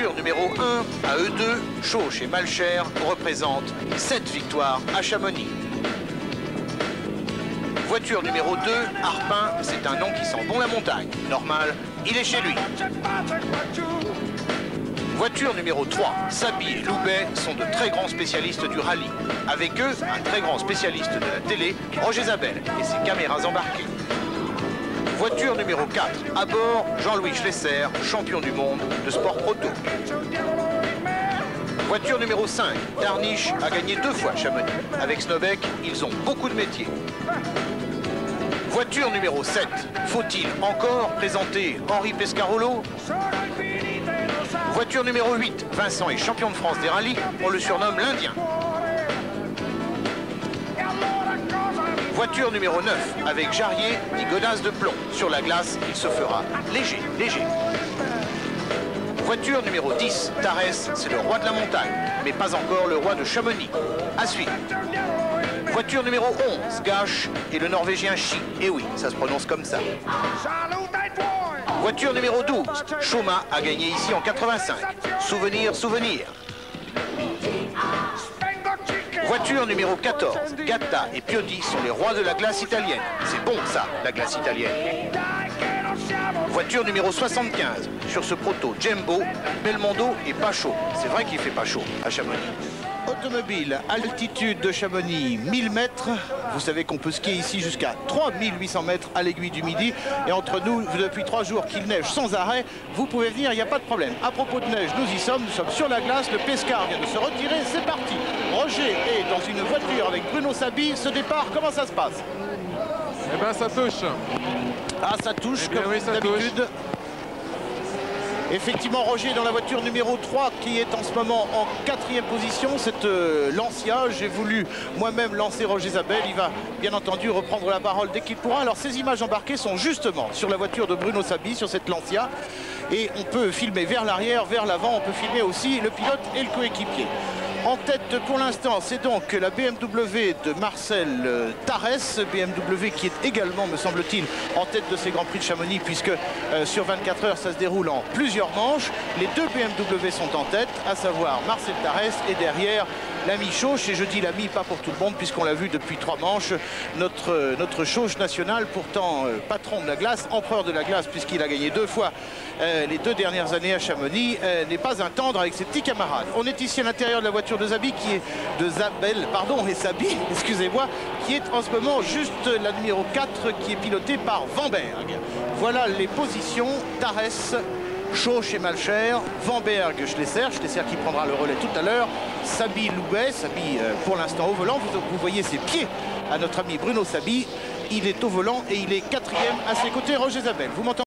Voiture numéro 1, à eux deux, Chauche et Malcher représentent 7 victoires à Chamonix. Voiture numéro 2, Arpin, c'est un nom qui sent bon la montagne. Normal, il est chez lui. Voiture numéro 3, Sabi et Loubet sont de très grands spécialistes du rallye. Avec eux, un très grand spécialiste de la télé, Roger Zabel, et ses caméras embarquées. Voiture numéro 4, à bord, Jean-Louis Schlesser, champion du monde de sport proto. Voiture numéro 5, Darniche a gagné 2 fois Chamonix. Avec Snowbeck, ils ont beaucoup de métiers. Voiture numéro 7, faut-il encore présenter Henri Pescarolo? Voiture numéro 8, Vincent est champion de France des rallyes, on le surnomme l'Indien. Voiture numéro 9, avec Jarrier, dit godasse de plomb. Sur la glace, il se fera léger, léger. Voiture numéro 10, Tarès, c'est le roi de la montagne, mais pas encore le roi de Chamonix. À suivre. Voiture numéro 11, Gache et le Norvégien Chi. Et oui, ça se prononce comme ça. Voiture numéro 12, Choma a gagné ici en 85. Souvenir, souvenir. Voiture numéro 14, Gatta et Piodi sont les rois de la glace italienne. C'est bon ça, la glace italienne. Voiture numéro 75, sur ce proto Jembo, Belmondo et pas chaud. C'est vrai qu'il fait pas chaud à Chamonix. Automobile, altitude de Chamonix, 1000 mètres. Vous savez qu'on peut skier ici jusqu'à 3800 mètres à l'aiguille du Midi. Et entre nous, depuis 3 jours qu'il neige sans arrêt, vous pouvez venir, il n'y a pas de problème. À propos de neige, nous y sommes sur la glace. Le Pescar vient de se retirer, c'est parti. Roger est dans une voiture avec Bruno Sabi. Ce départ, comment ça se passe? Eh bien, ça touche. Ah, ça touche, eh bien, comme oui, d'habitude. Effectivement, Roger est dans la voiture numéro 3 qui est en ce moment en 4e position. C'est Lancia. J'ai voulu moi-même lancer Roger Zabel. Il va bien entendu reprendre la parole dès qu'il pourra. Alors ces images embarquées sont justement sur la voiture de Bruno Sabi, sur cette Lancia. Et on peut filmer vers l'arrière, vers l'avant. On peut filmer aussi le pilote et le coéquipier. En tête pour l'instant, c'est donc la BMW de Marcel Tarès, BMW qui est également, me semble-t-il, en tête de ces Grands Prix de Chamonix, puisque sur 24 heures, ça se déroule en plusieurs manches. Les 2 BMW sont en tête, à savoir Marcel Tarès et derrière l'ami Chauche, et je dis l'ami pas pour tout le monde, puisqu'on l'a vu depuis 3 manches, notre Chauche national, pourtant patron de la glace, empereur de la glace, puisqu'il a gagné 2 fois les 2 dernières années à Chamonix, n'est pas un tendre avec ses petits camarades. On est ici à l'intérieur de la voiture de Zabel, et Sabi, excusez-moi, qui est en ce moment juste la numéro 4, qui est pilotée par Vanberg. Voilà les positions, Tarès, Chauche et Malcher, Vanberg, Schlesser qui prendra le relais tout à l'heure, Sabi, Loubet, Sabi pour l'instant au volant, vous voyez ses pieds à notre ami Bruno Sabi, il est au volant et il est 4e à ses côtés, Roger Zabel. Vous m'entendez ?